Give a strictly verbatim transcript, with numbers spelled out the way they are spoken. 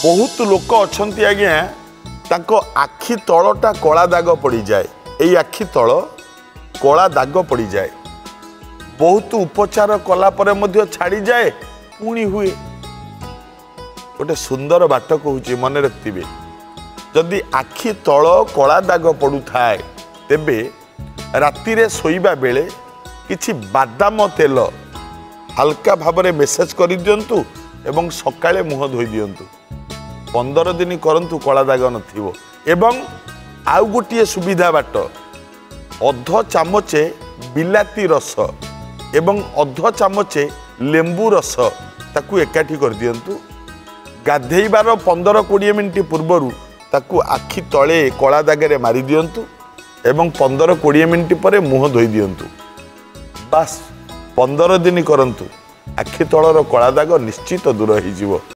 बहुत लोक अच्छा आज्ञा ताको आखि तलटा कला दाग पड़ जाए यही आखि तल कला दाग पड़ जाए बहुत उपचार कला छाड़ी जाए पुणी हुए गोटे सुंदर बाट कहूँ मन रखिए जदि आखि तल कला दाग पड़ू थाए तेबे राति रे सोईबा बेले किछि बादाम तेल हल्का भावरे मेसेज कर दियंतु एवं सकाळे मुह धोई दियंतु पंदर दिन करंतु कला दाग नथिबो एवं आउ गोटे सुविधा बाट अध चामचे बिलाती रस एवं अध चामचे लेंबू रस ताकू एकाठी कर दियंतु गाधेइबार पंदर कोड़े मिनिट पूर्वर ताकू आखि तले कला दागरे मारी दियंतु एवं पंदर कोड़े मिनिट पर मुह धोई दियंतु बास पंदर दिन करंतु आखि तलर कला दाग निश्चित दूर हो।